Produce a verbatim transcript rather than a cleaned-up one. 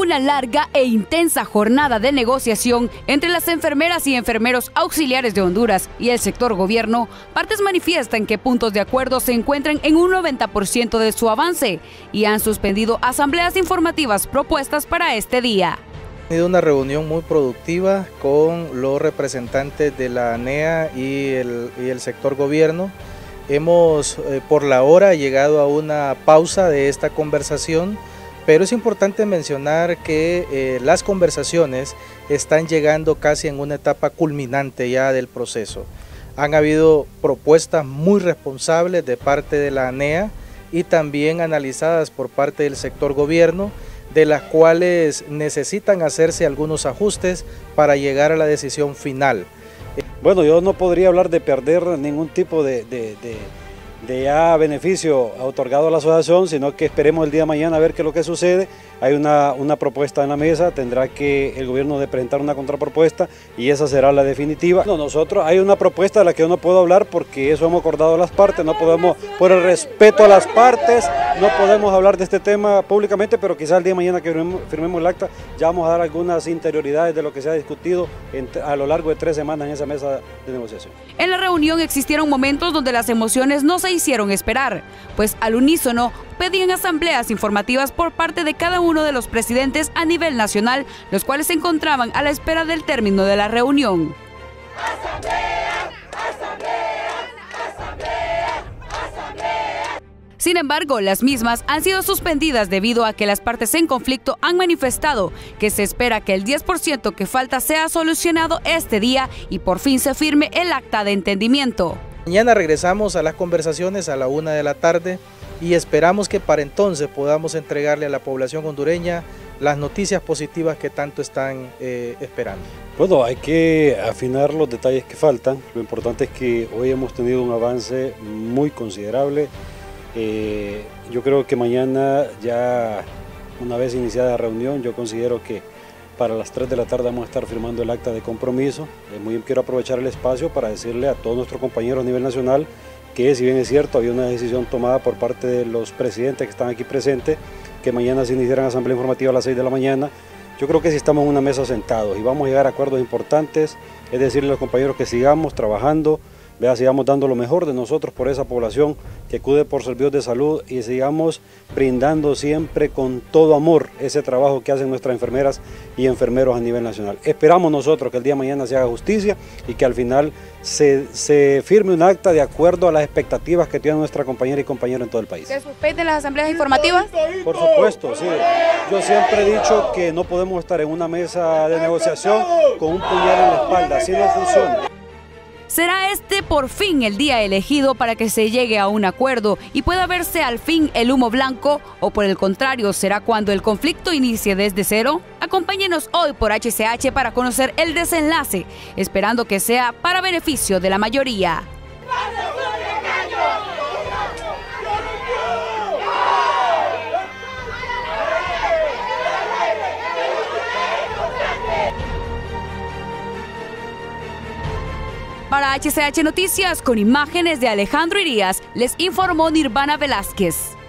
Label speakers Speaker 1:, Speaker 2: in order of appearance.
Speaker 1: una larga e intensa jornada de negociación entre las enfermeras y enfermeros auxiliares de Honduras y el sector gobierno, partes manifiestan que puntos de acuerdo se encuentran en un noventa por ciento de su avance y han suspendido asambleas informativas propuestas para este día.
Speaker 2: Ha tenido una reunión muy productiva con los representantes de la A N E A y el, y el sector gobierno. Hemos eh, por la hora llegado a una pausa de esta conversación, pero es importante mencionar que eh, las conversaciones están llegando casi en una etapa culminante ya del proceso. Han habido propuestas muy responsables de parte de la A N E A y también analizadas por parte del sector gobierno, de las cuales necesitan hacerse algunos ajustes para llegar a la decisión final.
Speaker 3: Bueno, yo no podría hablar de perder ningún tipo de, de, de, de ya beneficio otorgado a la asociación, sino que esperemos el día de mañana a ver qué es lo que sucede. Hay una, una propuesta en la mesa, tendrá que el gobierno de presentar una contrapropuesta y esa será la definitiva. No, nosotros hay una propuesta de la que yo no puedo hablar porque eso hemos acordado las partes, no podemos, por el respeto a las partes, no podemos hablar de este tema públicamente, pero quizás el día de mañana que firmemos, firmemos el acta ya vamos a dar algunas interioridades de lo que se ha discutido en, a lo largo de tres semanas en esa mesa de negociación.
Speaker 1: En la reunión existieron momentos donde las emociones no se hicieron esperar, pues al unísono pedían asambleas informativas por parte de cada uno de los presidentes a nivel nacional, los cuales se encontraban a la espera del término de la reunión. ¡Asamblea! ¡Asamblea! ¡Asamblea! ¡Asamblea! Sin embargo, las mismas han sido suspendidas debido a que las partes en conflicto han manifestado que se espera que el diez por ciento que falta sea solucionado este día y por fin se firme el acta de entendimiento.
Speaker 2: Mañana regresamos a las conversaciones a la una de la tarde y esperamos que para entonces podamos entregarle a la población hondureña las noticias positivas que tanto están eh, esperando.
Speaker 3: Bueno, hay que afinar los detalles que faltan. Lo importante es que hoy hemos tenido un avance muy considerable. Eh, yo creo que mañana, ya una vez iniciada la reunión, yo considero que para las tres de la tarde vamos a estar firmando el acta de compromiso. Eh, muy bien, quiero aprovechar el espacio para decirle a todos nuestros compañeros a nivel nacional que, si bien es cierto, había una decisión tomada por parte de los presidentes que están aquí presentes, que mañana se iniciaran asamblea informativa a las seis de la mañana. Yo creo que si estamos en una mesa sentados y vamos a llegar a acuerdos importantes, es decirle a los compañeros que sigamos trabajando, vea, sigamos dando lo mejor de nosotros por esa población que acude por servicios de salud y sigamos brindando siempre con todo amor ese trabajo que hacen nuestras enfermeras y enfermeros a nivel nacional. Esperamos nosotros que el día de mañana se haga justicia y que al final se, se firme un acta de acuerdo a las expectativas que tienen nuestra compañera y compañero en todo el país.
Speaker 1: ¿Se suspenden las asambleas informativas?
Speaker 3: Por supuesto, sí. Yo siempre he dicho que no podemos estar en una mesa de negociación con un puñal en la espalda, así no funciona.
Speaker 1: Será este por fin el día elegido para que se llegue a un acuerdo y pueda verse al fin el humo blanco, o por el contrario, será cuando el conflicto inicie desde cero. Acompáñenos hoy por H C H para conocer el desenlace, esperando que sea para beneficio de la mayoría. Para H C H Noticias, con imágenes de Alejandro Irías, les informó Nirvana Velázquez.